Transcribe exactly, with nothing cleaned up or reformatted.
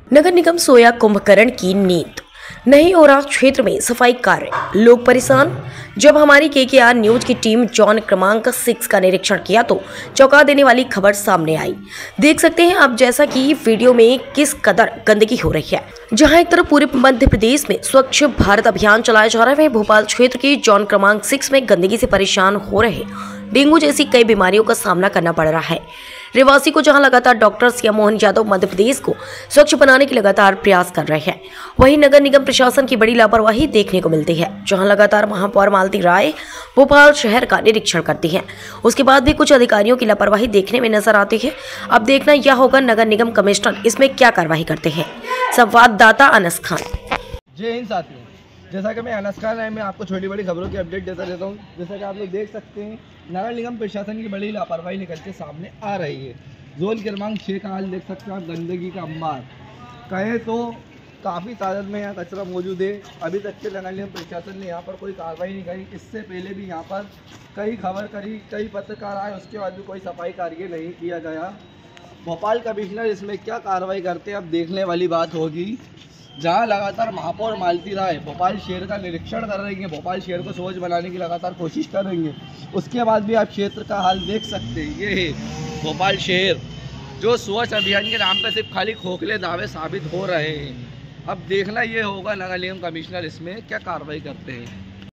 नगर निगम सोया कुंभकर्ण की नींद, नहीं हो रहा क्षेत्र में सफाई कार्य, लोग परेशान। जब हमारी केकेआर न्यूज की टीम जॉन क्रमांक सिक्स का निरीक्षण किया तो चौंका देने वाली खबर सामने आई। देख सकते हैं आप जैसा कि वीडियो में किस कदर गंदगी हो रही है। जहां एक तरफ पूरे मध्य प्रदेश में स्वच्छ भारत अभियान चलाया जा रहा है, वहीं भोपाल क्षेत्र के जॉन क्रमांक सिक्स में गंदगी से परेशान हो रहे डेंगू जैसी कई बीमारियों का सामना करना पड़ रहा है। रेवासी को जहां लगातार डॉक्टर सिया मोहन यादव मध्य प्रदेश को स्वच्छ बनाने के लगातार प्रयास कर रहे हैं, वहीं नगर निगम प्रशासन की बड़ी लापरवाही देखने को मिलती है। जहां लगातार महापौर मालती राय भोपाल शहर का निरीक्षण करती हैं, उसके बाद भी कुछ अधिकारियों की लापरवाही देखने में नजर आती है। अब देखना यह होगा नगर निगम कमिश्नर इसमें क्या कार्रवाई करते हैं। संवाददाता अनस खान। जय हिंद साथियों, जैसा कि मैं अनस खान है, मैं आपको छोटी बड़ी खबरों की अपडेट देता रहता हूँ। जैसा कि आप लोग देख सकते हैं, नगर निगम प्रशासन की बड़ी लापरवाही निकल के सामने आ रही है। जोन क्रमांक छः का हाल देख सकते हैं आप, गंदगी का अंबार कहें तो काफ़ी तादाद में यहाँ कचरा मौजूद है। अभी तक के नगर निगम प्रशासन ने यहाँ पर कोई कार्रवाई नहीं करी। इससे पहले भी यहाँ पर कई खबर करी, कई पत्रकार आए, उसके बाद भी कोई सफाई कार्य नहीं किया गया। भोपाल कमिश्नर इसमें क्या कार्रवाई करते हैं अब देखने वाली बात होगी। जहां लगातार महापौर मालती राय भोपाल शहर का निरीक्षण कर रही हैं, भोपाल शहर को स्वच्छ बनाने की लगातार कोशिश कर रही हैं, उसके बाद भी आप क्षेत्र का हाल देख सकते हैं। ये है भोपाल शहर, जो स्वच्छ अभियान के नाम पर सिर्फ खाली खोखले दावे साबित हो रहे हैं। अब देखना ये होगा नगर निगम कमिश्नर इसमें क्या कार्रवाई करते हैं।